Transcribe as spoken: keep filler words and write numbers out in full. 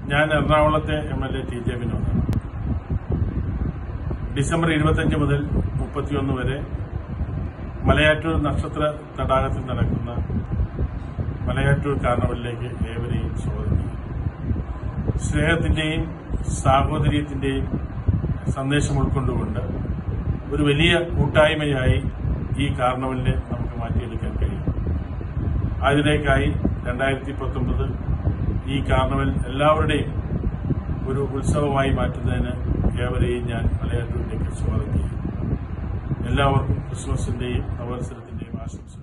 ഞാൻ എറണാകുളത്തെ M L A T J വിനോദാണ്. ഡിസംബർ ഇരുപത്തിയഞ്ച് മുതൽ മുപ്പത്തിയൊന്ന് വരെ മലയാറ്റൂർ നക്ഷത്ര തടാകത്തിൽ നടക്കുന്ന മലയാറ്റൂർ കാർണിവലിലേക്ക് ഏവരെയും സ്വാഗതം ചെയ്യും. സ്നേഹത്തിന്റെയും സാഹോദര്യത്തിന്റെയും സന്ദേശം ഉൾക്കൊണ്ടുകൊണ്ട് ഒരു വലിയ കൂട്ടായ്മയായി ഈ കാർണിവലിനെ നമുക്ക് മാറ്റിയെടുക്കാൻ കഴിയും. അതിലേക്കായി രണ്ടായിരത്തി പത്തൊമ്പത് ഈ കാർണിവൽ എല്ലാവരുടെയും ഒരു ഉത്സവമായി മാറ്റുന്നതിന് ഏവരെയും ഞാൻ മലയാറ്റൂരിലേക്ക് സ്വാഗതം ചെയ്യും. എല്ലാവർക്കും ക്രിസ്മസിന്റെയും നവവത്സരത്തിന്റെയും ആശംസ.